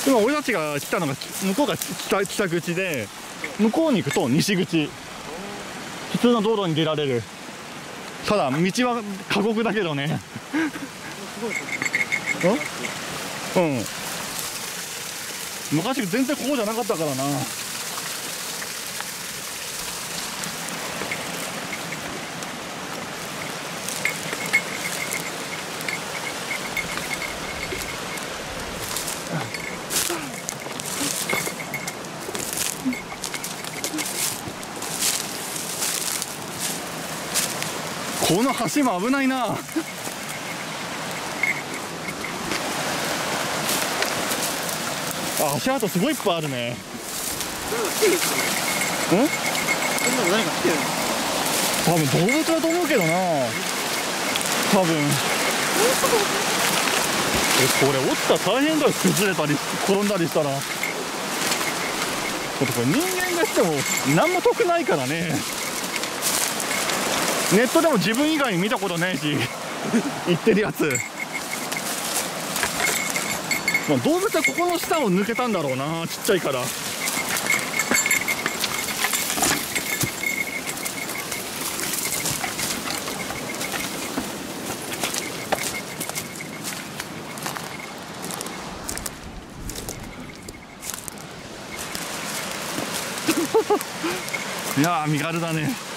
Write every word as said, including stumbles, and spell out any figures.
今俺たちが来たのが向こうが 北, 北口で、向こうに行くと西口。普通の道路に出られる。ただ道は過酷だけどね。うん、昔全然ここじゃなかったからな。この橋も危ないな。あ、足跡すごいいっぱいあるね。うん？ そんなの何か来てるの？ 多分動物だと思うけどな。多分。え、これ落ちたら大変だよ。崩れたり転んだりしたら。だってこれ人間がしても何も得ないからね。ネットでも自分以外に見たことないし言ってるやつ。まあ、動物はここの下を抜けたんだろうな、ちっちゃいから。いやー、身軽だね。